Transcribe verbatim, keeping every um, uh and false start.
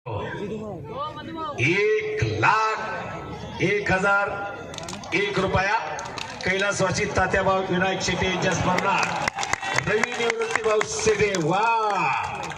एक लाख एक हजार एक रुपया कैलासवासी तात्याभाऊ विनायक शेटे यांच्या स्मरणार्थ रवी निवृत्तीभाऊ शेटे. वा